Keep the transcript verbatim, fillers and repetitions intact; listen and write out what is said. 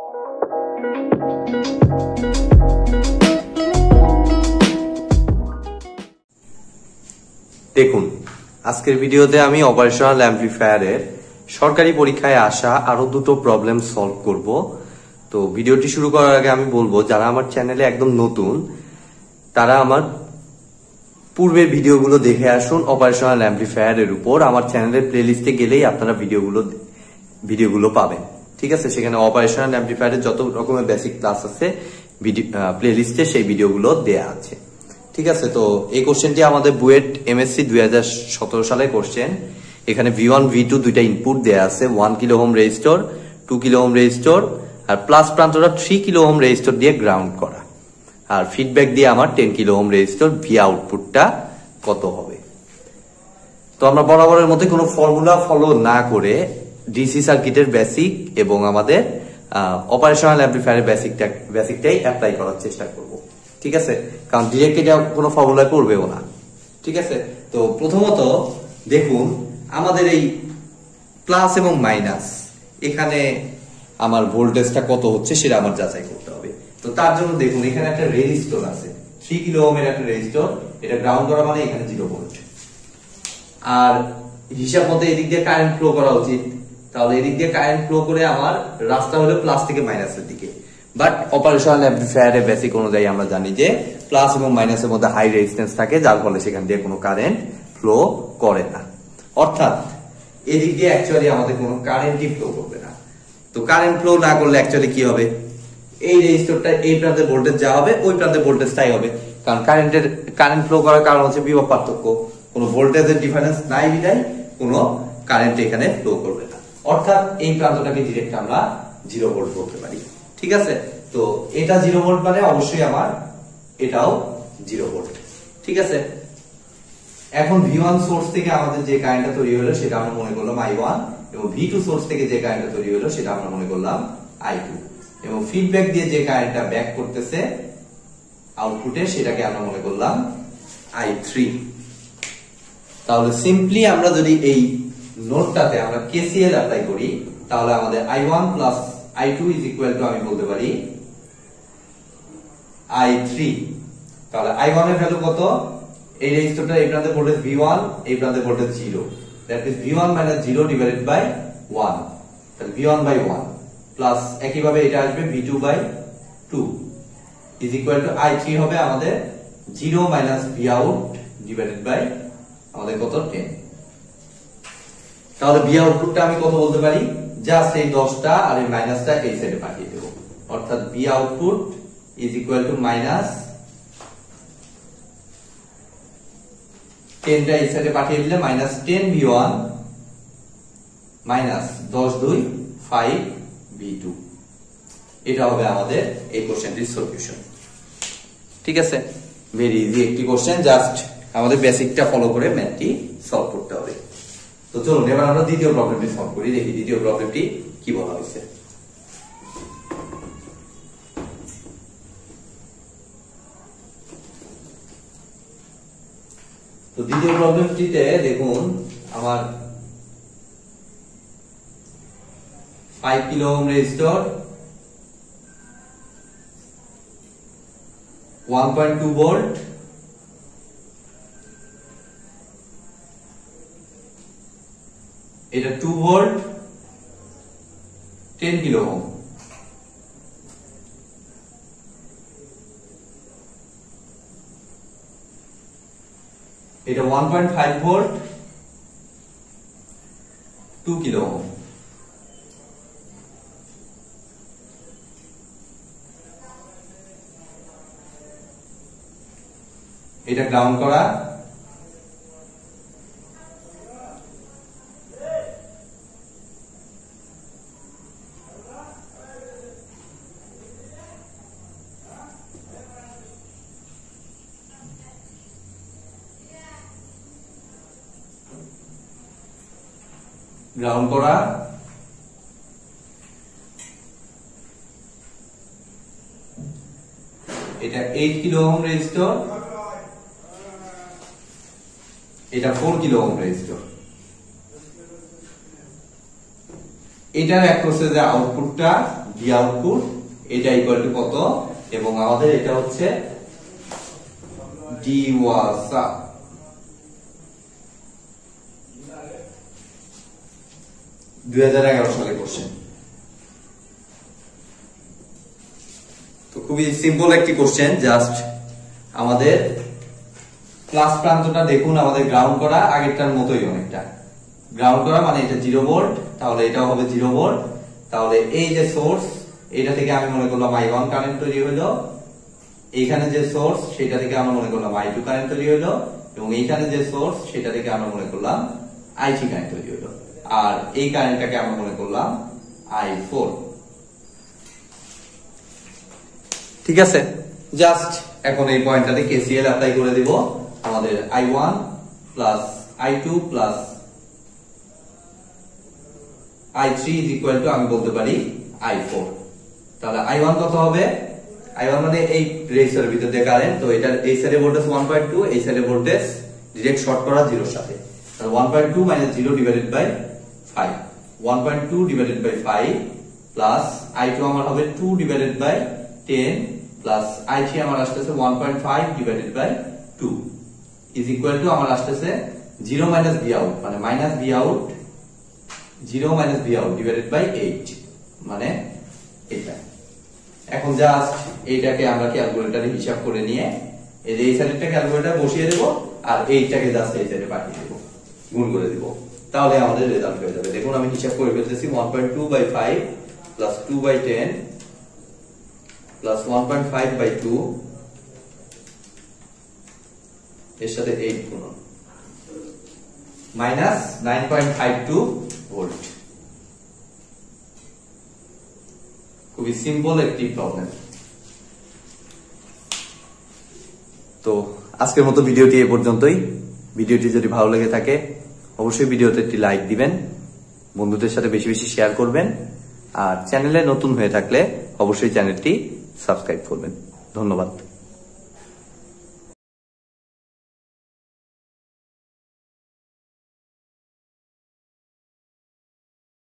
দেখুন, আজকের ভিডিওতে আমি অপারেশনাল অ্যাম্পলিফায়ারের সরকারি পরীক্ষায় আসা আরো দুটো প্রবলেম সলভ করব। তো ভিডিওটি শুরু করার আগে আমি বলবো, যারা আমার চ্যানেলে একদম নতুন তারা আমার পূর্বের ভিডিওগুলো দেখে আসুন অপারেশনাল অ্যাম্পলিফায়ারের উপর। আমার চ্যানেলের প্লেলিস্টে গেলেই আপনারা ভিডিওগুলো ভিডিওগুলো পাবেন। ঠিক আছে, সেখানে অপারেশনাল অ্যাম্পলিফায়ারের যত রকমের বেসিক ক্লাস আছে প্লেলিস্টে সেই ভিডিওগুলো দেয়া আছে। ঠিক আছে, তো এই কোশ্চেনটি আমাদের বুয়েট এমএসসি দুই হাজার সতেরো সালের কোশ্চেন। এখানে ভি ওয়ান ভি টু দুইটা ইনপুট দেয়া আছে, one kilo ohm resistor, two kilo ohm resistor, আর প্লাস প্রান্তটা থ্রি কিলো ওহম রেজিস্টর দিয়ে গ্রাউন্ড করা, আর ফিডব্যাক দিয়ে আমার ten kilo ohm resistor. V আউটপুটটা কত হবে? তো আমরা বরাবরের মধ্যে কোনো ফর্মুলা ফলো না করে ডিসি সার্কিটের বেসিক এবং আমাদের অপারেশনাল অ্যাম্পলিফায়ারের বেসিকটা বেসিকটাই অ্যাপ্লাই করার চেষ্টা করব। ঠিক আছে, কারণ ডিরেক্ট এটা কোনো ফর্মুলা করবেও না। ঠিক আছে, তো প্রথমত দেখুন আমাদের এই প্লাস এবং মাইনাস, এখানে আমার ভোল্টেজটা কত হচ্ছে সেটা আমার যাচাই করতে হবে। তো তার জন্য দেখুন এখানে একটা রেজিস্টর আছে, থ্রি কিলো ওহমের একটা রেজিস্টর, এটা গ্রাউন্ড করা মানে এখানে জিরো ভোল্ট। আর হিসাব মতো এদিক দিয়ে কারেন্ট ফ্লো করা উচিত, তাহলে এদিক দিয়ে কারেন্ট ফ্লো করে আমার রাস্তা হলো প্লাস থেকে মাইনাসের দিকে। বাট অপারেশনাল অ্যাম্পলিফায়ারের বেসিক অনুযায়ী আমরা জানি যে প্লাস এবং মাইনাসের মধ্যে হাই রেজিস্ট্যান্স থাকে, যার ফলে সেখান দিয়ে কোনো কারেন্ট ফ্লো করে না। অর্থাৎ এদিক দিয়ে অ্যাকচুয়ালি আমাদের কোনো কারেন্টই ফ্লো করবে না। তো কারেন্ট ফ্লো না করলে অ্যাকচুয়ালি কি হবে? এই রেজিস্টরটা এই প্রান্তে ভোল্টেজ যা হবে ওই প্রান্তে ভোল্টেজটাই হবে, কারণ কারেন্টের কারেন্ট ফ্লো করার কারণ হচ্ছে বিভব পার্থক্য। কোনো ভোল্টেজের ডিফারেন্স নাই বিধায় কোনো কারেন্ট এখানে ফ্লো করবে না। অর্থাৎ এই প্রান্তটাকে ডিরেক্ট আমরা জিরো ভোল্ট বলতে পারি। ঠিক আছে, তো এটা জিরো ভোল্ট মানে অবশ্যই আমার এটাও জিরো ভোল্ট। ঠিক আছে, এখন ভি ওয়ান সোর্স থেকে আমাদের যে কারেন্টটা তৈরি হলো সেটা আমরা মনে করলাম আই ওয়ান, এবং ভি টু সোর্স থেকে যে কারেন্টটা তৈরি হলো সেটা আমরা মনে করলাম আই টু, এবং ফিডব্যাক দিয়ে যে কারেন্টটা ব্যাক করতেছে আউটপুটে সেটাকে আমরা মনে করলাম আই থ্রি। তাহলে সিম্পলি আমরা যদি এই নোটটাতে আমরা কেসিএল অ্যাপ্লাই করি, তাহলে আমাদের I one plus I two is equal to আমি বলতে পারি আই থ্রি। তাহলে আই ওয়ান এর ভ্যালু কত? এই রেজিস্টরটা এই প্রান্তে ভোল্টেজ ভি ওয়ান, এই প্রান্তে voltage zero, that is V one minus zero divided by one, তাহলে V one by one plus একই ভাবে এটা আসবে V two by two is equal to I three হবে আমাদের zero minus V out divided by আমাদের কত? Ten. তাহলে ভি আউটপুটটা আমি কত বলতে পারি? জাস্ট এই দশটা আর এই মাইনাসটা এই সাইডে পাঠিয়ে দেব, অর্থাৎ V output is equal to minus টেনটা এই সাইডে পাঠিয়ে দিলে minus ten V one minus দশ দুই ফাইভ ভি টু। এটা হবে আমাদের এই কোশ্চেনটির সলিউশন। ঠিক আছে, ভেরি ইজি একটি কোশ্চেন, জাস্ট আমাদের বেসিকটা ফলো করে ম্যাথটি সলভ করতে হবে। তো চলুন এবার আমরা দ্বিতীয় প্রবলেমটি সলভ করি, দেখি দ্বিতীয় প্রবলেমটি কি বলা হয়েছে। তো দ্বিতীয় প্রবলেমটিতে দেখুন আমার five kilo ohm resistor, one point two volt, এটা two volt, ten kilo ohm. এটা one point five volt, two kilo ohm. এটা গ্রাউন্ড করা, গ্রাউন্ড করা, এটা এইট কিলো ওহম রেজিস্টর, এটা ফোর কিলো ওহম রেজিস্টর। এটার অ্যাক্রসে যে আউটপুটটা ভি আউটপুট এটা ইকুয়াল টু কত, এবং আমাদের এটা হচ্ছে ডি ওয়াসা দুই হাজার এগারো সালে কোশ্চেন। তো খুবই সিম্পল একটি কোশ্চেন, জাস্ট আমাদের প্লাস প্রান্তটা দেখুন আমাদের গ্রাউন্ড করা, আগেরটার মতোই অনেকটা গ্রাউন্ড করা, মানে এটা জিরো ভোল্ট, তাহলে এটাও হবে জিরো ভোল্ট। তাহলে এই যে সোর্স, এটা থেকে আমি মনে করলাম আই ওয়ান কারেন্ট তৈরি হইলো, এইখানে যে সোর্স সেটা থেকে আমরা মনে করলাম আই টু কারেন্ট তৈরি হইলো, এবং এইখানে যে সোর্স সেটা থেকে আমরা মনে করলাম আই থ্রি কারেন্ট তৈরি হইলো, আর এই কারেন্টটাকে আমরা মনে করলাম আই ফোর। ঠিক আছে, জাস্ট এখন এই পয়েন্টটাতে কেসিএল অ্যাপ্লাই করে দিব। আমাদের I one plus I two plus I three is equal to আমি বলতে পারি আই ফোর। তাহলে আই ওয়ান কত হবে, আই ওয়ান মানে এই রেজিস্টার ভিতর দিয়ে কারেন্ট, তো এটার এই সাইডে ভোল্টেজ ওয়ান পয়েন্ট টু, এই সাইডে ভোল্টেজ ডিরেক্ট শর্ট করা জিরোর সাথে, তাহলে one point two minus zero divided by five, one point two divided by five plus I two আমার হবে two divided by ten plus I three আমার আসতেছে one point five divided by two is equal to আমার আসতেছে zero minus V out, মানে minus V out, zero minus V out divided by eight, মানে এটা। এখন জাস্ট এইটাকে আমরা ক্যালকুলেটরে হিসাব করে নিয়ে এই যে এই সাইডটা ক্যালকুলেটরে বসিয়ে দেব, আর এইটাকে জাস্ট এই সাইডে পাঠিয়ে দেব, গুণ করে দেব, তাহলে আমাদের রেজাল্ট হয়ে যাবে। দেখুন আমি হিসাব করে ফেলতেছি, one point two by five plus two by ten plus one point five by two এর সাথে এইট গুণন minus nine point five two volt. খুবই সিম্পল একটি প্রবলেম। তো আজকের মতো ভিডিওটি এ পর্যন্তই। ভিডিওটি যদি ভালো লেগে থাকে অবশ্যই ভিডিওতে একটি লাইক দিবেন, বন্ধুদের সাথে বেশি বেশি শেয়ার করবেন, আর চ্যানেলে নতুন হয়ে থাকলে অবশ্যই চ্যানেলটি সাবস্ক্রাইব করবেন। ধন্যবাদ।